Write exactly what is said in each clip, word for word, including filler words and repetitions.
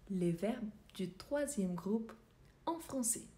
les verbes du troisième groupe en français.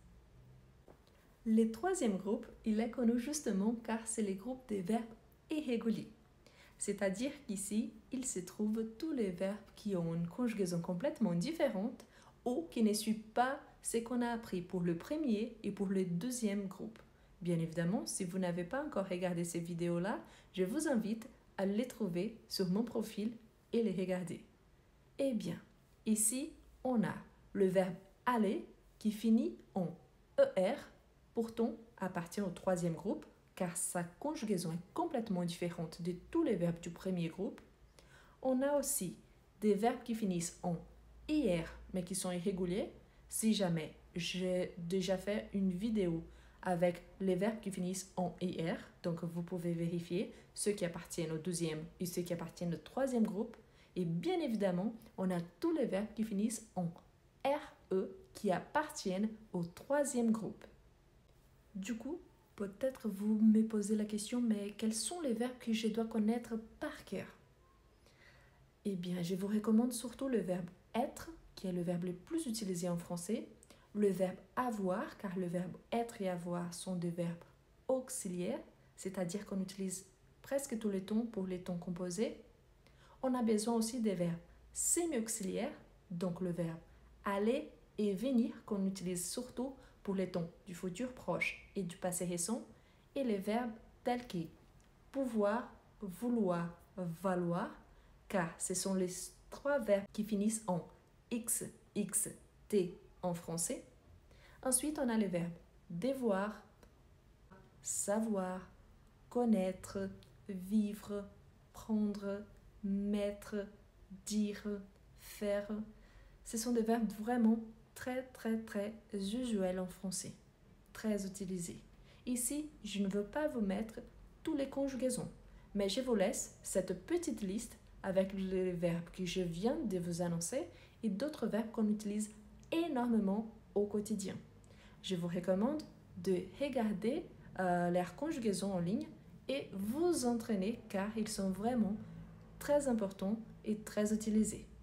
Le troisième groupe, il est connu justement car c'est le groupe des verbes irréguliers. C'est-à-dire qu'ici, il se trouve tous les verbes qui ont une conjugaison complètement différente ou qui ne suivent pas ce qu'on a appris pour le premier et pour le deuxième groupe. Bien évidemment, si vous n'avez pas encore regardé ces vidéos-là, je vous invite à les trouver sur mon profil et les regarder. Eh bien, ici, on a le verbe aller qui finit en er, pourtant appartient au troisième groupe car sa conjugaison est complètement différente de tous les verbes du premier groupe. On a aussi des verbes qui finissent en er mais qui sont irréguliers. Si jamais j'ai déjà fait une vidéo avec les verbes qui finissent en er, donc vous pouvez vérifier ceux qui appartiennent au deuxième et ceux qui appartiennent au troisième groupe. Et bien évidemment, on a tous les verbes qui finissent en re qui appartiennent au troisième groupe. Du coup, peut-être vous me posez la question, mais quels sont les verbes que je dois connaître par cœur? Eh bien, je vous recommande surtout le verbe être, qui est le verbe le plus utilisé en français, le verbe avoir, car le verbe être et avoir sont des verbes auxiliaires, c'est-à-dire qu'on utilise presque tous les temps pour les temps composés. On a besoin aussi des verbes semi-auxiliaires, donc le verbe aller et venir qu'on utilise surtout pour les temps du futur proche et du passé récent, et les verbes tels que pouvoir, vouloir, valoir, car ce sont les trois verbes qui finissent en x, x, t en français. Ensuite, on a les verbes devoir, savoir, connaître, vivre, prendre, mettre, dire, faire. Ce sont des verbes vraiment très, très, très usuels en français, très utilisés. Ici, je ne veux pas vous mettre toutes les conjugaisons, mais je vous laisse cette petite liste avec les verbes que je viens de vous annoncer et d'autres verbes qu'on utilise énormément au quotidien. Je vous recommande de regarder euh, leurs conjugaisons en ligne et vous entraîner car ils sont vraiment très importants et très utilisés.